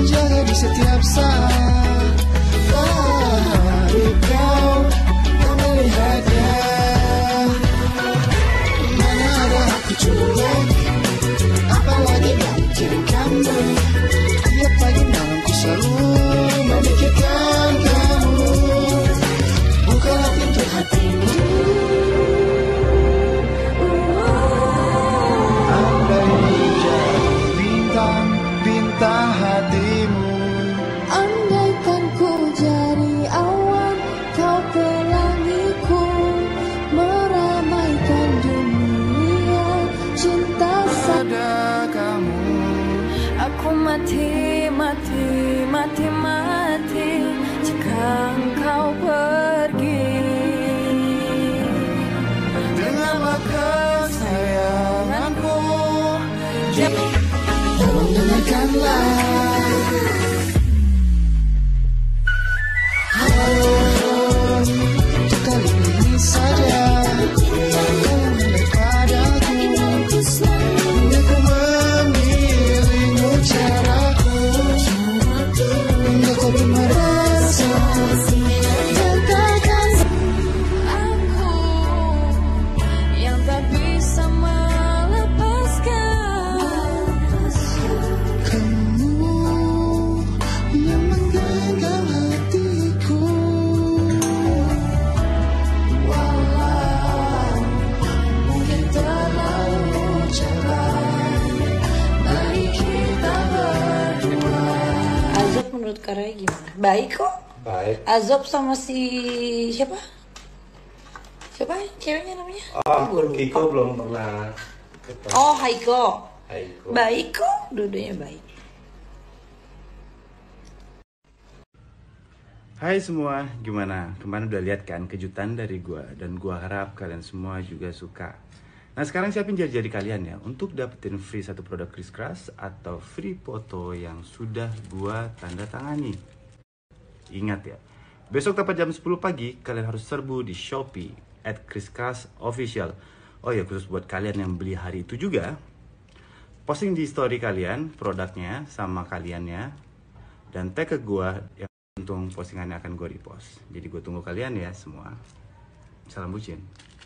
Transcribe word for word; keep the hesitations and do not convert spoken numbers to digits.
jaga di setiap saat. Baru kau tak melihatnya. Mana ada aku cuek, apalagi mikirin kamu. Tiap pagi malam ku selalu memikirkan kamu. Bukalah pintu hatimu. Andai jadi bintang, bintang hatimu. Andaikan ku jadi awan, kau pelangiku, meramaikan dunia cinta Pada kamu, aku mati, mati, mati, mati jika engkau pergi. dengarlah kesayanganku. Tolong dengarkanlah. Halo, untuk kali ini saja tolong dengar padaku. Hingga ku memilihmu caraku. Hingga kau merasa Katakan aku yang tak bisa melepaskan. kamu yang menggenggam hatiku. Walau mungkin terlalu cepat bagi kita berdua. Azab menurut Karya gimana? Baik kok. Baik. Azab sama si siapa? Siapa ceweknya namanya? Oh, Gua lupa. Kiko belum pernah ketemu. Oh, Haiko. Haiko. Baik kok, dua-duanya baik. Hai semua, gimana? Kemarin udah lihat kan kejutan dari gua, dan gua harap kalian semua juga suka. Nah sekarang siapin jari-jari kalian ya untuk dapetin free satu produk Kris Kras atau free foto yang sudah gua tanda tangani. Ingat ya, besok tepat jam sepuluh pagi kalian harus serbu di Shopee at Kris Kras Official. Oh ya, khusus buat kalian yang beli hari itu juga, posting di story kalian produknya sama kaliannya, dan tag ke gua yang untung postingannya akan gue repost. Jadi gue tunggu kalian ya semua. Salam bucin.